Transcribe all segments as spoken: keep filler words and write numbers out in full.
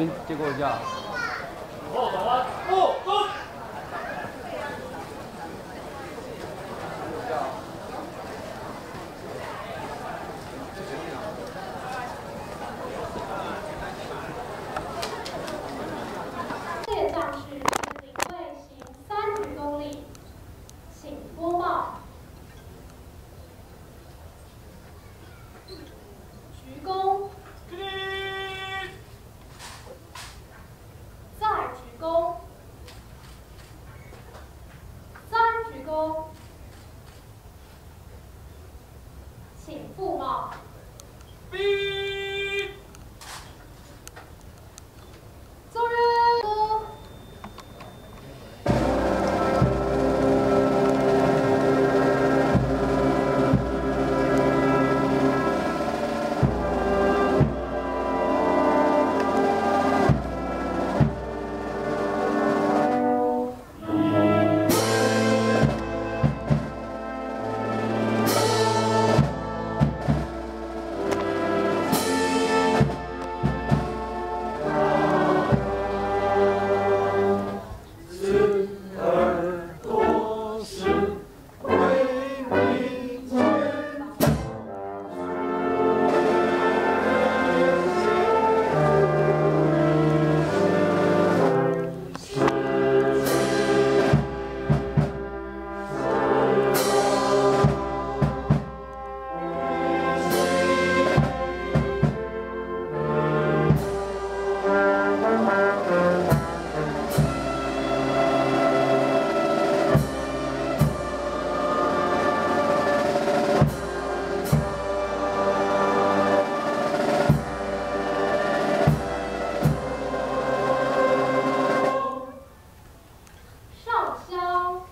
边接过一下。 后转弯，后蹲。 列将士领卫行三鞠躬礼，请脱帽。鞠躬。再鞠躬。三鞠躬。请覆帽。奏乐。上香。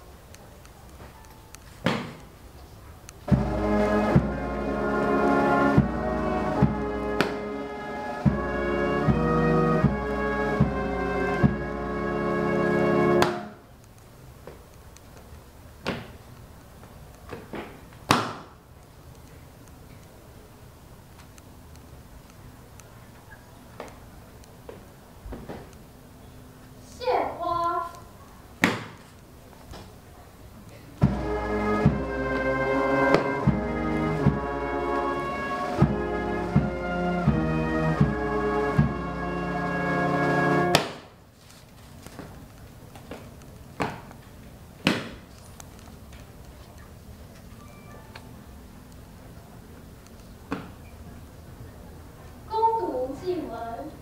谢花。恭读祭文。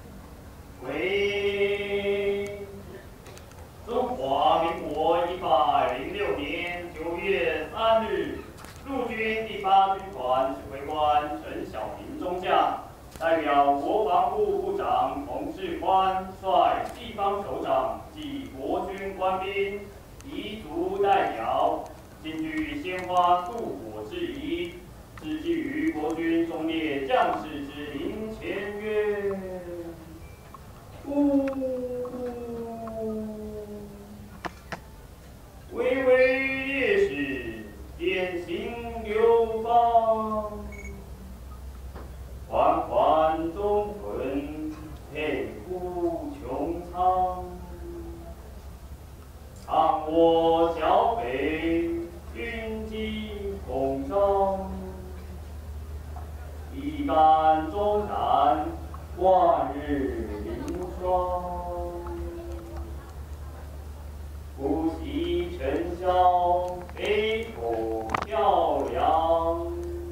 为中华民国一百零六年九月三日，陆军第八军团指挥官陈小平中将代表国防部部长冯世宽率地方首长及国军官兵彝族代表进据鲜花素火之仪，致祭于国军忠烈将士之灵前曰。呜，巍巍烈士，典型流芳，缓缓中魂，佩服穹苍。藏我剿匪，军机空张，一杆终燃，万日。不惜尘嚣，飞头漂亮，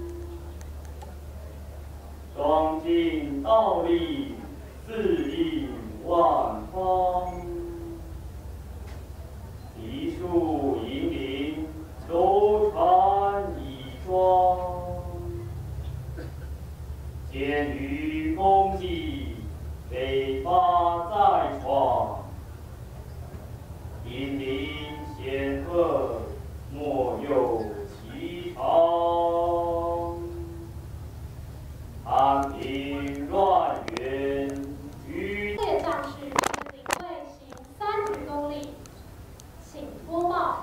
壮劲倒立，恣意万方。梨树引领，舟船倚庄，监狱功绩。北伐再创，引领显赫，莫有其常。安平乱源，于列将士领卫行三鞠躬礼，请脱帽。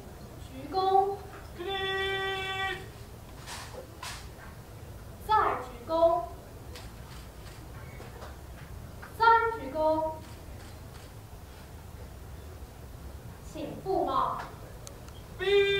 鞠躬。再鞠驸马。 兵